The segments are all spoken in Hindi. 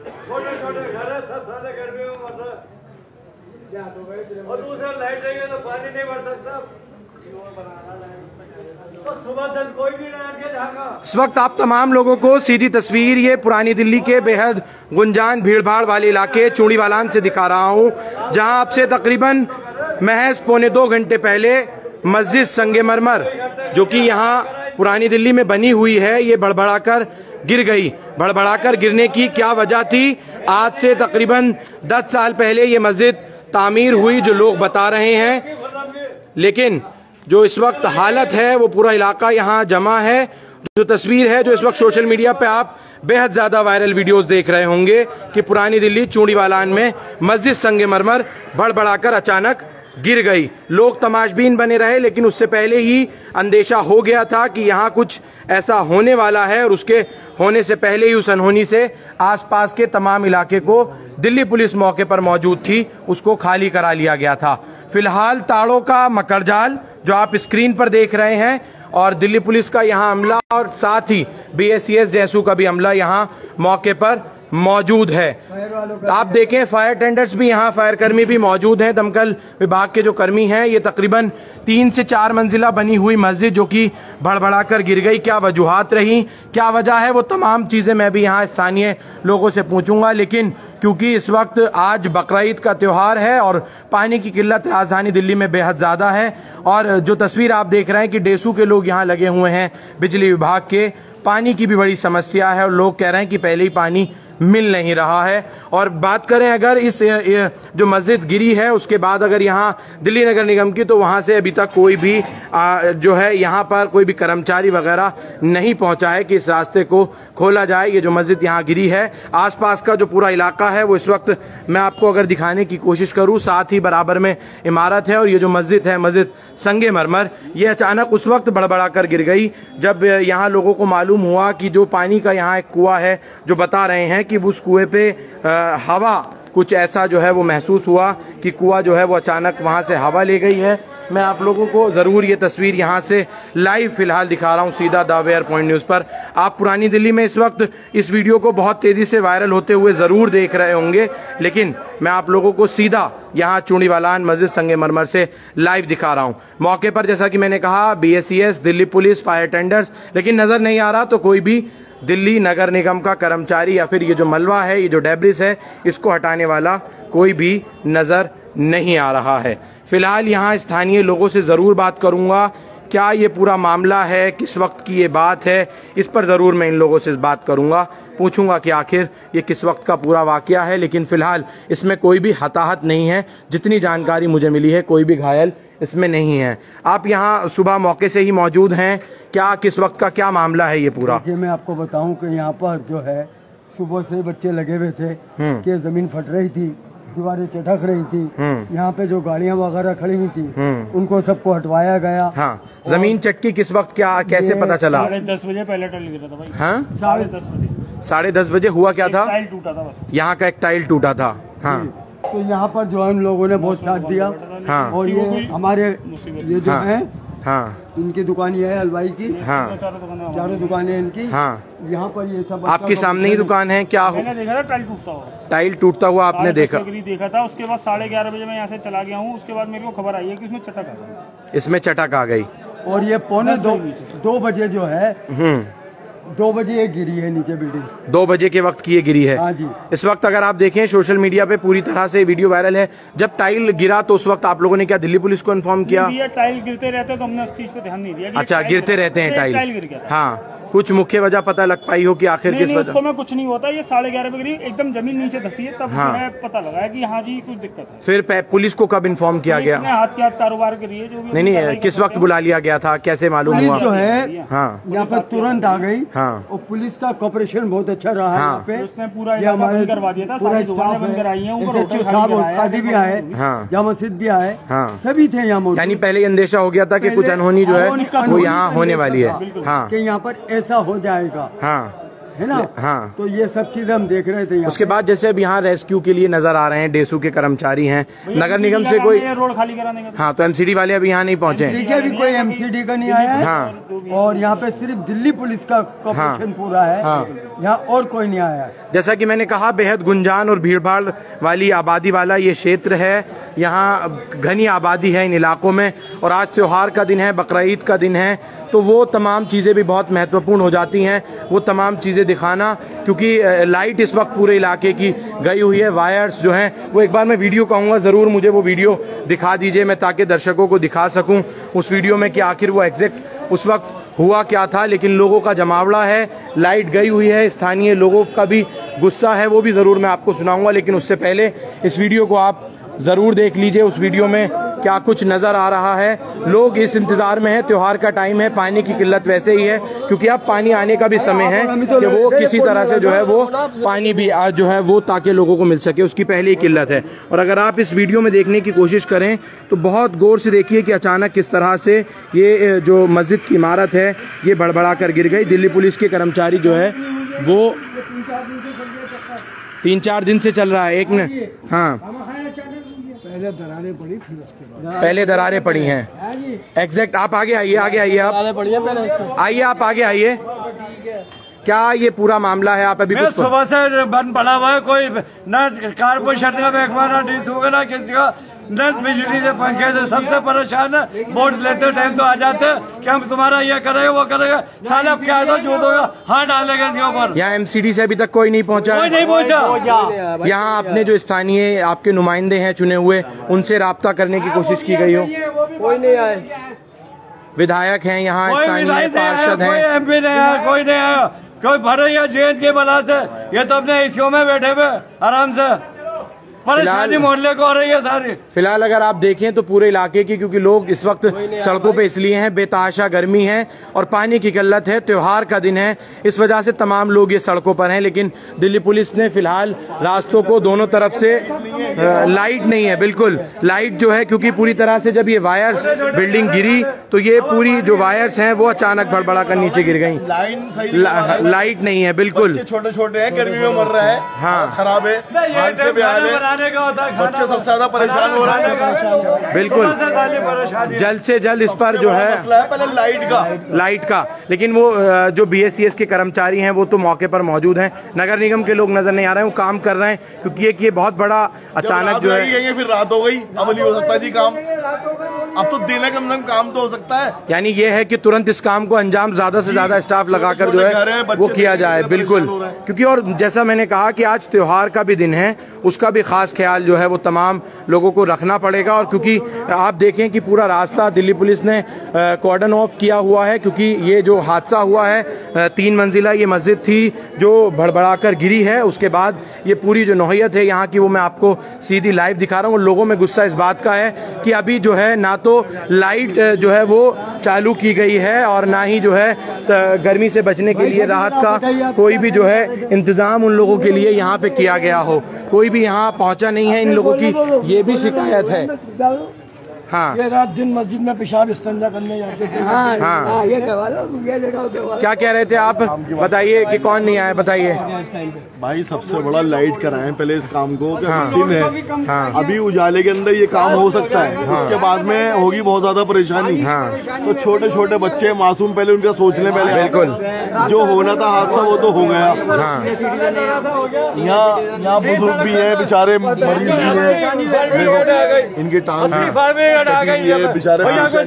छोटे छोटे घर है, सब सारे गर्मी में मतलब और दूसरा लाइट रहेगी तो पानी नहीं बढ़ सकता। तो सुबह से कोई भी ना आके झाँका। इस वक्त आप तमाम लोगों को सीधी तस्वीर ये पुरानी दिल्ली के बेहद गुंजान भीड़भाड़ वाले इलाके चूड़ीवालान से दिखा रहा हूँ, जहाँ आपसे तकरीबन महज पौने 2 घंटे पहले मस्जिद संगमरमर जो कि यहाँ पुरानी दिल्ली में बनी हुई है, ये भड़भड़ाकर गिर गई। भड़भड़ाकर गिरने की क्या वजह थी? आज से तकरीबन 10 साल पहले ये मस्जिद तामीर हुई, जो लोग बता रहे हैं, लेकिन जो इस वक्त हालत है वो पूरा इलाका यहाँ जमा है। जो तस्वीर है जो इस वक्त सोशल मीडिया पे आप बेहद ज्यादा वायरल वीडियोस देख रहे होंगे कि पुरानी दिल्ली चूड़ीवालान में मस्जिद संगमरमर भड़भड़ाकर अचानक गिर गई। लोग तमाशबीन बने रहे, लेकिन उससे पहले ही अंदेशा हो गया था कि यहाँ कुछ ऐसा होने वाला है, और उसके होने से पहले ही उस अनहोनी से आसपास के तमाम इलाके को दिल्ली पुलिस मौके पर मौजूद थी, उसको खाली करा लिया गया था। फिलहाल ताड़ों का मकड़जाल जो आप स्क्रीन पर देख रहे हैं और दिल्ली पुलिस का यहाँ अमला और साथ ही BSES जैसू का भी अमला यहाँ मौके पर मौजूद है। आप देखें फायर टेंडर्स भी यहाँ, फायर कर्मी भी मौजूद हैं, दमकल विभाग के जो कर्मी हैं। ये तकरीबन 3 से 4 मंजिला बनी हुई मस्जिद जो कि भड़भड़ाकर गिर गई, क्या वजूहात रही, क्या वजह है, वो तमाम चीजें मैं भी यहाँ स्थानीय लोगों से पूछूंगा। लेकिन क्योंकि इस वक्त आज बकरीद का त्योहार है और पानी की किल्लत राजधानी दिल्ली में बेहद ज्यादा है, और जो तस्वीर आप देख रहे हैं कि डेसू के लोग यहाँ लगे हुए हैं, बिजली विभाग के, पानी की भी बड़ी समस्या है और लोग कह रहे हैं कि पहले ही पानी मिल नहीं रहा है। और बात करें अगर इस जो मस्जिद गिरी है उसके बाद अगर यहाँ दिल्ली नगर निगम की, तो वहाँ से अभी तक कोई भी जो है यहाँ पर कोई भी कर्मचारी वगैरह नहीं पहुँचा है कि इस रास्ते को खोला जाए। ये जो मस्जिद यहाँ गिरी है, आसपास का जो पूरा इलाका है वो इस वक्त मैं आपको अगर दिखाने की कोशिश करूँ, साथ ही बराबर में इमारत है, और ये जो मस्जिद है मस्जिद संगमरमर, ये अचानक उस वक्त भड़भड़ाकर गिर गई जब यहाँ लोगों को मालूम हुआ कि जो पानी का यहाँ एक कुआं है, जो बता रहे हैं कि उस कुएं पे हवा कुछ ऐसा जो है वो महसूस हुआ कि कुआं जो है वो अचानक वहां से हवा ले गई है। मैं आप लोगों को जरूर ये तस्वीर यहाँ से लाइव फिलहाल दिखा रहा हूँ सीधा द वेयर पॉइंट न्यूज पर। आप पुरानी दिल्ली में इस वक्त इस वीडियो को बहुत तेजी से वायरल होते हुए जरूर देख रहे होंगे, लेकिन मैं आप लोगों को सीधा यहाँ चूड़ीवालान मस्जिद संगमरमर से लाइव दिखा रहा हूँ। मौके पर जैसा कि मैंने कहा BSES, Delhi police, fire tenders, लेकिन नजर नहीं आ रहा तो कोई भी दिल्ली नगर निगम का कर्मचारी या फिर ये जो मलबा है, ये जो डेब्रिस है, इसको हटाने वाला कोई भी नजर नहीं आ रहा है। फिलहाल यहाँ स्थानीय लोगों से जरूर बात करूंगा, क्या ये पूरा मामला है, किस वक्त की ये बात है, इस पर जरूर मैं इन लोगों से बात करूंगा, पूछूंगा कि आखिर ये किस वक्त का पूरा वाकया है। लेकिन फिलहाल इसमें कोई भी हताहत नहीं है, जितनी जानकारी मुझे मिली है कोई भी घायल इसमें नहीं है। आप यहाँ सुबह मौके से ही मौजूद हैं, क्या किस वक्त का क्या मामला है ये पूरा? मैं आपको बताऊं कि यहाँ पर जो है सुबह से बच्चे लगे हुए थे कि जमीन फट रही थी, दीवारें चटक रही थी, यहाँ पे जो गाड़ियाँ वगैरह खड़ी हुई थी उनको सबको हटवाया गया। हाँ, जमीन चटकी किस वक्त, क्या कैसे पता चला? 10:30 बजे पहले टाइल गिरा था भाई। हाँ, 10:30 बजे। 10:30 बजे हुआ क्या था? टाइल टूटा था बस। यहाँ का एक टाइल टूटा था। हाँ, तो यहाँ पर जो है उन लोगों ने बहुत साथ दिया। हाँ, और ये हमारे ये जो है, हाँ, इनकी दुकान ये है हलवाई की। हाँ, चारों दुकानें इनकी। हाँ, यहाँ पर ये सब आपके सामने ही दुकान है क्या? मैंने देखा था टाइल टूटता हुआ। टाइल टूटता हुआ आपने देखा? देखा था। उसके बाद 11:30 बजे मैं यहाँ से चला गया हूँ। उसके बाद मेरे को खबर आई है कि इसमें चटक आ गई। इसमें चटक आ गई। और ये पौने 2 बजे जो है 2 बजे ये गिरी है नीचे बिल्डिंग। 2 बजे के वक्त की ये गिरी है। हाँ जी। इस वक्त अगर आप देखें सोशल मीडिया पे पूरी तरह से वीडियो वायरल है। जब टाइल गिरा तो उस वक्त आप लोगों ने क्या दिल्ली पुलिस को इन्फॉर्म किया? टाइल गिरते रहते तो हमने उस चीज पे ध्यान नहीं दिया। अच्छा, गिरते रहते हैं टाइल गिर गया। हाँ, कुछ मुख्य वजह पता लग पाई हो कि आखिर किस वजह? उसको में कुछ नहीं होता। ये 11:30 बजे गिरी, एकदम जमीन नीचे धसी है, तब हाँ। पता लगा है कि हाँ जी कुछ दिक्कत है। फिर पुलिस को कब इन्फॉर्म किया गया? हाथ के हाथ कारोबार के लिए जो भी नहीं, किस वक्त बुला लिया गया था, कैसे मालूम हुआ? जो है हाँ, यहाँ पर तुरंत आ गई। हाँ, और पुलिस का कॉपरेशन बहुत अच्छा रहा है। हाँ। यहाँ पे उसने पूरा इलाका बंद करवा दिया था, सारी दुकानें बंद कराई हैं, ऊपर होटल खाली भी आए, हाँ, जहाँ मस्जिद भी आए, हाँ, सभी थे यहाँ मौजूद। यानी पहले अंदेशा हो गया था कि कुछ अनहोनी जो है वो यहाँ होने वाली है। हाँ, कि यहाँ पर ऐसा हो जाएगा। हाँ, है ना? हाँ। तो ये सब चीजें हम देख रहे थे। उसके बाद जैसे अब यहाँ रेस्क्यू के लिए नजर आ रहे हैं डेसू के कर्मचारी हैं, नगर निगम से कोई रोड खाली कराने का। हाँ, तो MCD वाले अभी यहाँ नहीं पहुँचे? अभी कोई MCD का नहीं आया है। हाँ, और यहाँ पे सिर्फ दिल्ली पुलिस का कॉपरेशन पूरा है। हाँ। यहाँ और कोई नहीं आया। जैसा कि मैंने कहा, बेहद गुंजान और भीड़भाड़ वाली आबादी वाला ये क्षेत्र है। यहाँ घनी आबादी है इन इलाकों में, और आज त्योहार का दिन है, बकरीद का दिन है, तो वो तमाम चीज़ें भी बहुत महत्वपूर्ण हो जाती हैं, वो तमाम चीज़ें दिखाना, क्योंकि लाइट इस वक्त पूरे इलाके की गई हुई है। वायर्स जो हैं वो एक बार मैं वीडियो कहूँगा, ज़रूर मुझे वो वीडियो दिखा दीजिए मैं, ताकि दर्शकों को दिखा सकूँ उस वीडियो में कि आखिर वो एग्जैक्ट उस वक्त हुआ क्या था। लेकिन लोगों का जमावड़ा है, लाइट गई हुई है, स्थानीय लोगों का भी गुस्सा है, वो भी ज़रूर मैं आपको सुनाऊंगा। लेकिन उससे पहले इस वीडियो को आप ज़रूर देख लीजिए, उस वीडियो में क्या कुछ नज़र आ रहा है। लोग इस इंतज़ार में हैं, त्योहार का टाइम है, पानी की किल्लत वैसे ही है, क्योंकि अब पानी आने का भी समय है कि वो किसी तरह से जो है वो पानी भी आज जो है वो ताकि लोगों को मिल सके, उसकी पहली किल्लत है। और अगर आप इस वीडियो में देखने की कोशिश करें तो बहुत गौर से देखिए कि अचानक किस तरह से ये जो मस्जिद की इमारत है ये भड़बड़ा कर गिर गई। दिल्ली पुलिस के कर्मचारी जो है वो 3-4 दिन से चल रहा है। 1 मिनट, हाँ, पहले दरारें पड़ी, फिर उसके बाद पहले दरारें पड़ी हैं। एग्जैक्ट आप आगे आइए, आगे आइए, आप आइए, आप आगे आइए। क्या ये पूरा मामला है? आप अभी कुछ सुबह से बंद पड़ा हुआ है, कोई न कारपोरेशन का महकमा, न डीसी का, न किसी का, न बिजली से, पंखे से, सबसे परेशान है। वोट लेते टाइम तो आ जाते कि हम तुम्हारा ये करेगा वो करेगा, साला क्या है तो झूठ होगा, हाँ डालेगा इनके ऊपर। यहाँ एमसीडी से अभी तक कोई नहीं पहुँचा? कोई नहीं पहुँचा। यहाँ आपने जो स्थानीय आपके नुमाइंदे हैं चुने हुए, उनसे राब्ता करने की कोशिश की गई हो? कोई नहीं आए। विधायक हैं यहाँ, स्थानीय पार्षद हैं, कोई एमपी नहीं आया, कोई नहीं आया, कोई भरे या जेल के बला से, ये तो अपने एसीओ में बैठे हुए आराम से, परेशानी मोहल्ले को हो रही है सारी। फिलहाल अगर आप देखें तो पूरे इलाके की, क्योंकि लोग इस वक्त सड़कों पे इसलिए हैं, बेतहाशा गर्मी है और पानी की किल्लत है, त्योहार का दिन है, इस वजह से तमाम लोग ये सड़कों पर हैं। लेकिन दिल्ली पुलिस ने फिलहाल रास्तों को दोनों तरफ से लाइट नहीं है, बिल्कुल लाइट जो है, क्योंकि पूरी तरह से जब ये वायर्स बिल्डिंग गिरी तो ये पूरी जो वायर्स हैं वो अचानक भड़बड़ा कर नीचे गिर गई। लाइट नहीं है, बिल्कुल छोटे छोटे हैं, गर्मी में मर रहा है, हाँ खराब है, बच्चे सबसे ज्यादा परेशान हो रहे हैं। बिल्कुल जल्द से जल्द इस पर जो है पहले लाइट का। लेकिन वो जो BSCS के कर्मचारी हैं वो तो मौके पर मौजूद हैं, नगर निगम के लोग नजर नहीं आ रहे हैं, वो काम कर रहे हैं, क्योंकि ये बहुत बड़ा अचानक जो है, फिर रात हो गई, अब नहीं हो सकता जी काम, अब तो दिन है, कम से कम काम तो हो सकता है। यानी ये है कि तुरंत इस काम को अंजाम ज्यादा से ज्यादा स्टाफ लगाकर जो है वो किया जाए, बिल्कुल। क्योंकि और जैसा मैंने कहा कि आज त्योहार का भी दिन है, उसका भी खास ख्याल जो है वो तमाम लोगों को रखना पड़ेगा। और क्योंकि आप देखें कि पूरा रास्ता दिल्ली पुलिस ने कॉर्डन ऑफ किया हुआ है, क्योंकि ये जो हादसा हुआ है 3 मंजिला ये मस्जिद थी जो भड़बड़ाकर गिरी है, उसके बाद ये पूरी जो नौहियत है यहाँ की वो मैं आपको सीधी लाइव दिखा रहा हूँ। लोगों में गुस्सा इस बात का है कि अभी जो है ना तो लाइट जो है वो चालू की गई है और ना ही जो है गर्मी से बचने के लिए राहत का कोई भी जो है इंतजाम उन लोगों के लिए यहाँ पे किया गया हो, कोई भी यहाँ पहुँचा नहीं है। इन लोगों की ये भी शिकायत है। हाँ, ये रात दिन मस्जिद में पेशाब इस्तेंजा करने जाते थे। हाँ, ये करवा लो, ये करवा। क्या कह रहे थे आप? बताइए कि कौन नहीं आया, बताइए। भाई सबसे बड़ा लाइट कराएं पहले इस काम को, दिन है, हाँ, अभी उजाले के अंदर ये काम हो सकता है, उसके बाद में होगी बहुत ज्यादा परेशानी। हाँ, तो छोटे छोटे बच्चे मासूम, पहले उनका सोच लें, पहले बिल्कुल जो होना था हादसा वो तो हो गया। हाँ, यहाँ बुजुर्ग भी है, बेचारे मरीज भी है, इनकी टांग बेचारे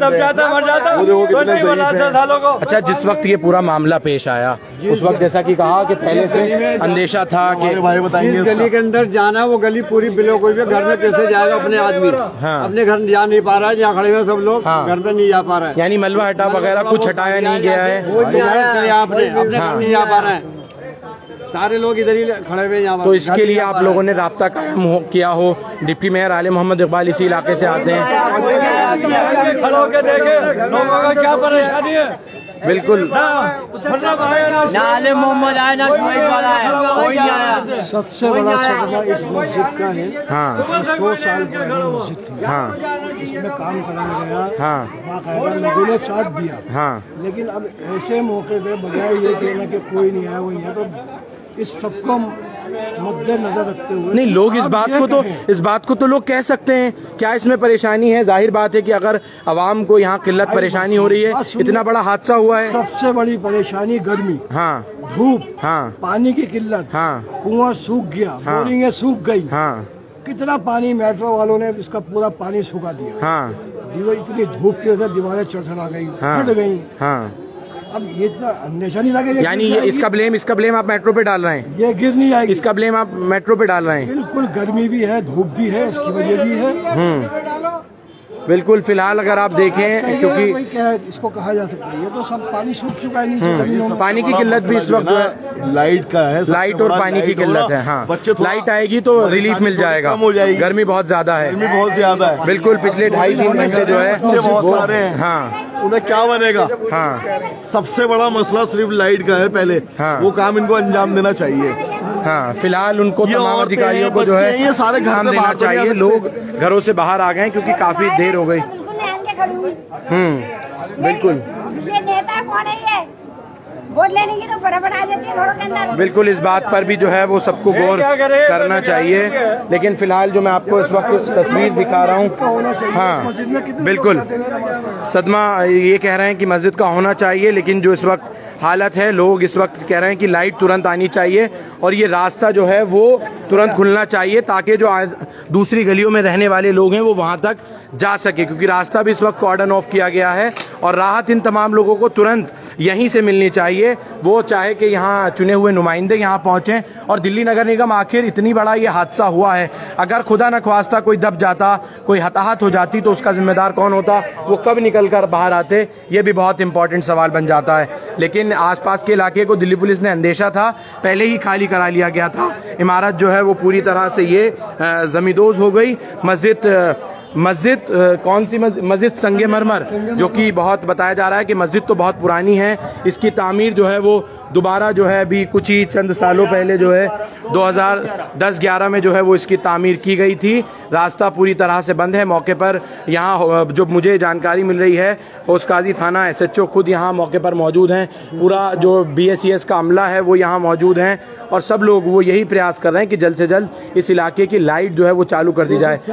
अच्छा, जिस वक्त ये पूरा मामला पेश आया उस वक्त जैसा कि कहा कि पहले से अंदेशा था कि भाई बताएंगे गली के अंदर जाना, वो गली पूरी ब्लॉक हुई है, घर में कैसे जाएगा अपने आदमी? हाँ, अपने घर जा नहीं पा रहा है, यहाँ खड़े हुए सब लोग घर में नहीं जा पा रहे हैं। यानी मलबा हटा वगैरह कुछ हटाया नहीं गया है, अपने घर नहीं जा पा रहे हैं, सारे लोग इधर ही खड़े हुए यहाँ। तो इसके लिए आप लोगों ने राब्ता कायम किया हो? डिप्टी मेयर आले मोहम्मद इकबाल इसी इलाके से आते हैं। खड़े होकर देखे लोगों का क्या परेशानी है। बिल्कुल, ना आले मोहम्मद आया ना इकबाल आया, कोई नहीं आया। सबसे बड़ा सदमा इस मस्जिद का है। हाँ, 100 साल पुरानी मस्जिद थी। हाँ, इसमें काम कराया गया, हाँ, बाकायदा लोगों ने साथ दिया। हाँ, लेकिन अब ऐसे मौके पे बजाय ये कहना कि कोई नहीं आया, वो नहीं है, तो इस सबको मद्देनजर रखते हुए नहीं, लोग इस बात को तो लोग कह सकते हैं। क्या इसमें परेशानी है? जाहिर बात है कि अगर आवाम को यहाँ किल्लत परेशानी हो रही है, इतना बड़ा हादसा हुआ है। सबसे बड़ी परेशानी गर्मी। हाँ, धूप, हाँ पानी की किल्लत, हाँ कुआं सूख गया, हाँ। बोरिंगें सूख गई, हाँ कितना पानी मेट्रो वालों ने इसका पूरा पानी सुखा दिया। हाँ दीवार इतनी धूप की वजह से दीवारें चढ़ा गई, हाँ। फट गई। हाँ अब ये इतना अंदेशा नहीं लगे यानी ये इसका ब्लेम आप मेट्रो पे डाल रहे हैं, ये गिर नहीं आएगी। इसका ब्लेम आप मेट्रो पे डाल रहे हैं। बिल्कुल, गर्मी भी है, धूप भी है, उसकी वजह भी है। बिल्कुल। फिलहाल अगर आप देखें, क्योंकि वही क्या है, इसको कहा जा सकता है, ये तो सब पानी सूख चुका है नीचे जमीनों में। पानी की किल्लत भी इस वक्त जो है, लाइट का है, लाइट और पानी की किल्लत है। हाँ, लाइट आएगी तो रिलीफ मिल जाएगा, कम हो जाएगी। गर्मी बहुत ज्यादा है, गर्मी बहुत ज्यादा है। बिल्कुल। पिछले 2.5-3 दिन से जो है बच्चे बहुत सारे हैं, हाँ उन्हें क्या बनेगा। हाँ सबसे बड़ा मसला सिर्फ लाइट का है पहले, हाँ। वो काम इनको अंजाम देना चाहिए। हाँ, फिलहाल उनको ये तमाम औरतें अधिकारियों को जो बच्चे है ये सारे घर काम से देना बाहर चाहिए। नहीं आ लोग घरों से बाहर आ गए हैं क्योंकि काफी देर हो गई। बिल्कुल ये नेता कौन है ये? वोट लेने की तो फटाफट आ जाती है घरों के अंदर। बिल्कुल, इस बात पर भी जो है वो सबको गौर करना चाहिए। लेकिन फिलहाल जो मैं आपको इस वक्त इस तस्वीर दिखा रहा हूँ, हाँ बिल्कुल, सदमा ये कह रहे हैं कि मस्जिद का होना चाहिए, लेकिन जो इस वक्त हालत है, लोग इस वक्त कह रहे हैं कि लाइट तुरंत आनी चाहिए और ये रास्ता जो है वो तुरंत खुलना चाहिए ताकि जो दूसरी गलियों में रहने वाले लोग हैं वो वहां तक जा सके, क्योंकि रास्ता भी इस वक्त कॉर्डन ऑफ किया गया है और राहत इन तमाम लोगों को तुरंत यहीं से मिलनी चाहिए। वो चाहे कि यहाँ चुने हुए नुमाइंदे यहाँ पहुंचे। और दिल्ली नगर निगम, आखिर इतनी बड़ा ये हादसा हुआ है, अगर खुदा न ख्वास्ता कोई दब जाता, कोई हताहत हो जाती तो उसका जिम्मेदार कौन होता, वो कब निकल कर बाहर आते, ये भी बहुत इंपॉर्टेंट सवाल बन जाता है। लेकिन आसपास के इलाके को दिल्ली पुलिस ने अंदेशा था, पहले ही खाली करा लिया गया था। इमारत जो है वो पूरी तरह से ये जमींदोज हो गई। मस्जिद कौन सी मस्जिद संगमरमर, जो कि बहुत बताया जा रहा है कि मस्जिद तो बहुत पुरानी है, इसकी तामीर जो है वो दोबारा जो है अभी कुछ ही चंद सालों पहले जो है 2010-11 में जो है वो इसकी तामीर की गई थी। रास्ता पूरी तरह से बंद है। मौके पर यहाँ जो मुझे जानकारी मिल रही है, होसकाजी थाना SHO खुद यहाँ मौके पर मौजूद हैं, पूरा जो BSES का अमला है वो यहाँ मौजूद हैं और सब लोग वो यही प्रयास कर रहे हैं कि जल्द से जल्द इस इलाके की लाइट जो है वो चालू कर दी जाए,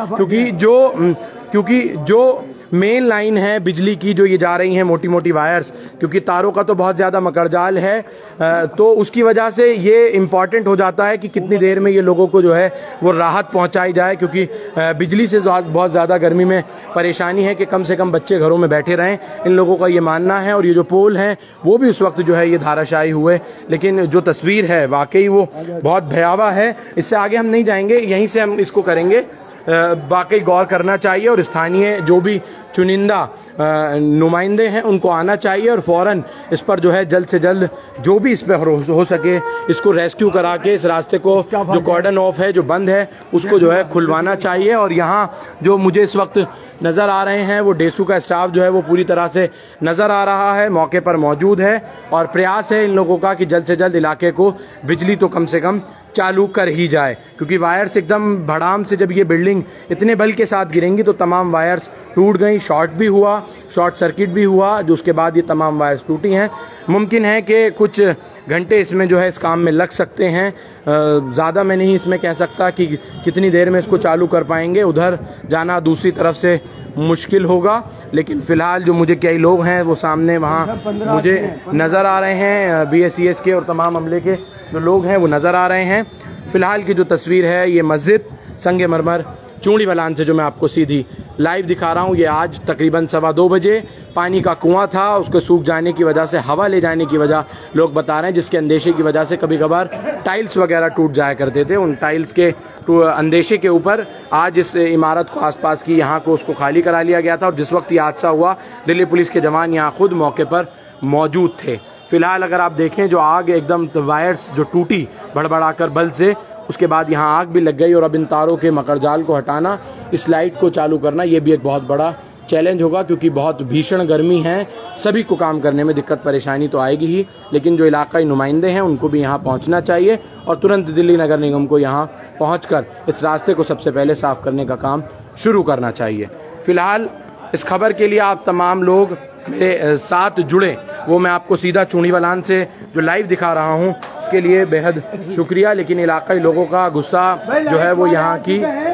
क्योंकि जो मेन लाइन है बिजली की, जो ये जा रही हैं मोटी मोटी वायर्स, क्योंकि तारों का तो बहुत ज़्यादा मकड़जाल है, तो उसकी वजह से ये इम्पॉर्टेंट हो जाता है कि कितनी देर में ये लोगों को जो है वो राहत पहुंचाई जाए, क्योंकि बिजली से बहुत ज़्यादा गर्मी में परेशानी है कि कम से कम बच्चे घरों में बैठे रहें, इन लोगों का ये मानना है। और ये जो पोल हैं वो भी उस वक्त जो है ये धाराशायी हुए, लेकिन जो तस्वीर है वाकई वो बहुत भयावह है। इससे आगे हम नहीं जाएंगे, यहीं से हम इसको करेंगे। वाकई गौर करना चाहिए और स्थानीय जो भी चुनिंदा नुमाइंदे हैं उनको आना चाहिए और फौरन इस पर जो है जल्द से जल्द जो भी इस पर हो सके इसको रेस्क्यू करा के इस रास्ते को जो कॉर्डन ऑफ है, जो बंद है, उसको जो है खुलवाना चाहिए। और यहाँ जो मुझे इस वक्त नज़र आ रहे हैं वो डेसू का स्टाफ जो है वो पूरी तरह से नज़र आ रहा है, मौके पर मौजूद है और प्रयास है इन लोगों का कि जल्द से जल्द इलाके को बिजली तो कम से कम चालू कर ही जाए, क्योंकि वायर्स एकदम भड़ाम से जब ये बिल्डिंग इतने बल के साथ गिरेंगी तो तमाम वायर्स टूट गई, शॉर्ट भी हुआ, शॉर्ट सर्किट भी हुआ, जो उसके बाद ये तमाम वायर्स टूटी हैं। मुमकिन है कि कुछ घंटे इसमें जो है इस काम में लग सकते हैं, ज़्यादा मैं नहीं इसमें कह सकता कि कितनी देर में इसको चालू कर पाएंगे। उधर जाना दूसरी तरफ से मुश्किल होगा, लेकिन फ़िलहाल जो मुझे कई लोग हैं वो सामने वहाँ मुझे नज़र आ रहे हैं, BSES के और तमाम अमले के जो लोग हैं वो नज़र आ रहे हैं। फ़िलहाल की जो तस्वीर है ये मस्जिद संगमरमर चूड़ीवालान से जो मैं आपको सीधी लाइव दिखा रहा हूँ, ये आज तकरीबन 2:15 बजे पानी का कुआं था, उसको सूख जाने की वजह से, हवा ले जाने की वजह लोग बता रहे हैं, जिसके अंदेशे की वजह से कभी कभार टाइल्स वगैरह टूट जाया करते थे। उन टाइल्स के अंदेशे के ऊपर आज इस इमारत को, आसपास की यहाँ को, उसको खाली करा लिया गया था और जिस वक्त ये हादसा हुआ दिल्ली पुलिस के जवान यहाँ खुद मौके पर मौजूद थे। फिलहाल अगर आप देखें जो आग एकदम वायर्स जो टूटी भड़बड़ाकर बल से, उसके बाद यहाँ आग भी लग गई और अब इन तारों के मकड़जाल को हटाना, इस लाइट को चालू करना, ये भी एक बहुत बड़ा चैलेंज होगा, क्योंकि बहुत भीषण गर्मी है, सभी को काम करने में दिक्कत परेशानी तो आएगी ही, लेकिन जो इलाकाई नुमाइंदे हैं उनको भी यहाँ पहुँचना चाहिए और तुरंत दिल्ली नगर निगम को यहाँ पहुँचकर इस रास्ते को सबसे पहले साफ करने का काम शुरू करना चाहिए। फिलहाल इस खबर के लिए आप तमाम लोग मेरे साथ जुड़े, वो मैं आपको सीधा चूड़ीवालान से जो लाइव दिखा रहा हूँ उसके लिए बेहद शुक्रिया। लेकिन इलाकाई लोगों का गुस्सा जो है वो यहाँ की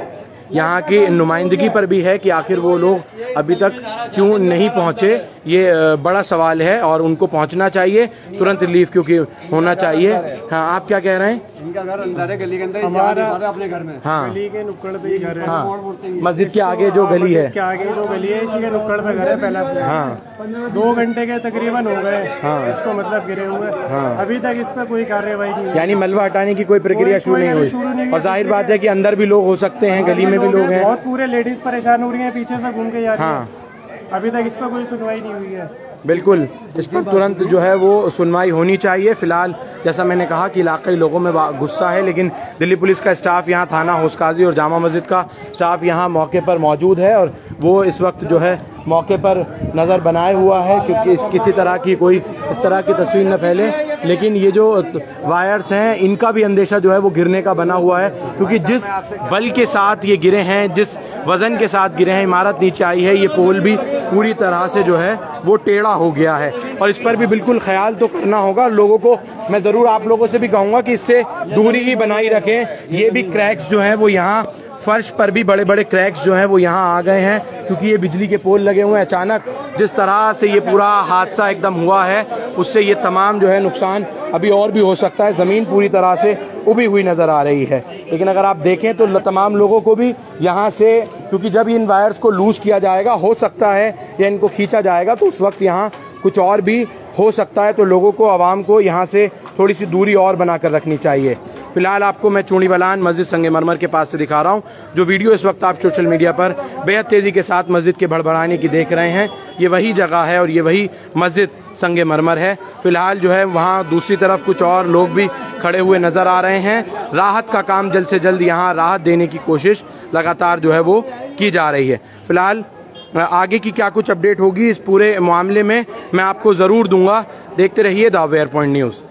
यहाँ की नुमाइंदगी पर भी है कि आखिर वो लोग अभी तक क्यों नहीं पहुँचे। ये बड़ा सवाल है और उनको पहुँचना चाहिए तुरंत, रिलीफ क्योंकि होना चाहिए। हाँ, आप क्या कह रहे हैं? इनका घर अंदर है, गली के अंदर, हमारा अपने घर में। हाँ, गली के नुक्कड़ पे ही घर है। हाँ, मस्जिद के आगे जो गली है, के आगे जो गली है, इसी के नुक्कड़ पे घर है पहला। हाँ, 2 घंटे के तकरीबन हो गए। हाँ, इसको मतलब गिरे हुए। हाँ, अभी तक इस पर कोई कार्रवाई नहीं हुई। यानी मलबा हटाने की कोई प्रक्रिया शुरू नहीं हुई। और जाहिर बात है कि अंदर भी लोग हो सकते हैं, गली में भी लोग हैं। बहुत पूरे लेडीज परेशान हो रही हैं, पीछे से घूम के जा रही हैं। हाँ, अभी तक इस पर कोई सुनवाई नहीं हुई है। बिल्कुल, इस पर तुरंत जो है वो सुनवाई होनी चाहिए। फिलहाल जैसा मैंने कहा कि इलाकाई लोगों में गुस्सा है, लेकिन दिल्ली पुलिस का स्टाफ यहाँ, थाना हौसकाजी और जामा मस्जिद का स्टाफ यहाँ मौके पर मौजूद है और वो इस वक्त जो है मौके पर नज़र बनाए हुआ है, क्योंकि किसी तरह की कोई इस तरह की तस्वीर न फैले। लेकिन ये जो वायर्स हैं, इनका भी अंदेशा जो है वो गिरने का बना हुआ है, क्योंकि जिस बल के साथ ये गिरे हैं, जिस वजन के साथ गिरे हैं, इमारत नीचे आई है, ये पोल भी पूरी तरह से जो है वो टेढ़ा हो गया है। और इस पर भी बिल्कुल ख्याल तो करना होगा लोगों को। मैं ज़रूर आप लोगों से भी कहूँगा कि इससे दूरी ही बनाई रखें। ये भी क्रैक्स जो हैं वो यहाँ फर्श पर भी बड़े बड़े क्रैक्स जो हैं वो यहाँ आ गए हैं, क्योंकि ये बिजली के पोल लगे हुए हैं। अचानक जिस तरह से ये पूरा हादसा एकदम हुआ है, उससे ये तमाम जो है नुकसान अभी और भी हो सकता है। ज़मीन पूरी तरह से उभी हुई नज़र आ रही है। लेकिन अगर आप देखें तो तमाम लोगों को भी यहाँ से, क्योंकि जब इन वायर्स को लूज किया जाएगा, हो सकता है या इनको खींचा जाएगा, तो उस वक्त यहाँ कुछ और भी हो सकता है। तो लोगों को, आवाम को यहाँ से थोड़ी सी दूरी और बनाकर रखनी चाहिए। फिलहाल आपको मैं चूड़ीवालान मस्जिद संगमरमर के पास से दिखा रहा हूँ। जो वीडियो इस वक्त आप सोशल मीडिया पर बेहद तेज़ी के साथ मस्जिद के भड़बड़ाने की देख रहे हैं, ये वही जगह है और ये वही मस्जिद संगमरमर है। फिलहाल जो है वहाँ दूसरी तरफ कुछ और लोग भी खड़े हुए नज़र आ रहे हैं। राहत का काम जल्द से जल्द यहाँ राहत देने की कोशिश लगातार जो है वो की जा रही है। फिलहाल आगे की क्या कुछ अपडेट होगी इस पूरे मामले में मैं आपको ज़रूर दूंगा। देखते रहिए द अवेयर पॉइंट न्यूज़।